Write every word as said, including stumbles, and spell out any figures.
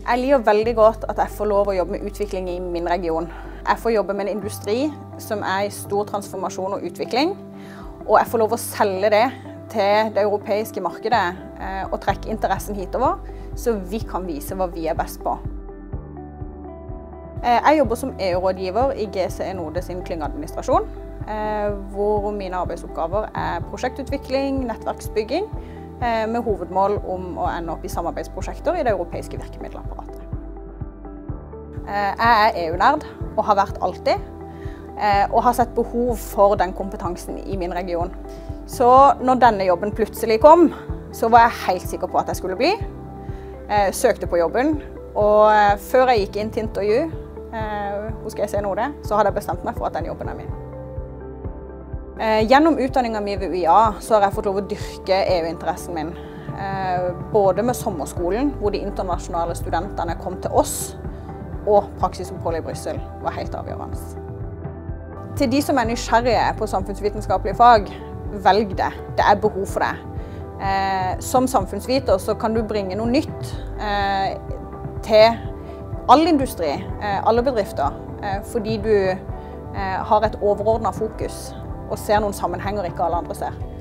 Jeg liker veldig godt at jeg får lov å jobbe med utvikling i min region. Jeg får jobbe med en industri som er i stor transformasjon og utvikling, og jeg får lov å selge det til det europeiske markedet og trekke interessen hitover, så vi kan vise hva vi er best på. Jeg jobber som E U-rådgiver i G C E Node sin klyngeadministrasjon, hvor mine arbeidsoppgaver er prosjektutvikling, nettverksbygging, med hovedmål om å ende opp i samarbeidsprosjekter i det europeiske virkemiddelapparatet. Jeg er E U-nerd og har vært alltid, og har sett behov for den kompetansen i min region. Så når denne jobben plutselig kom, så var jeg helt sikker på at jeg skulle bli. Jeg søkte på jobben, og før jeg gikk inn til intervju hos G C E Node, så hadde jeg bestemt meg for at den jobben er min. Gjennom utdanningen min ved U I A så har jeg fått lov å dyrke E U-interessen min. Både med sommerskolen, hvor de internasjonale studentene kom til oss, og praksisoppholdet i Brussel var helt avgjørende. Til de som er nysgjerrige på samfunnsvitenskapelige fag, velg det. Det er behov for det. Som samfunnsviter så kan du bringe noe nytt til all industri, alle bedrifter, fordi du har et overordnet fokus og ser noen sammenhenger ikke alle andre ser.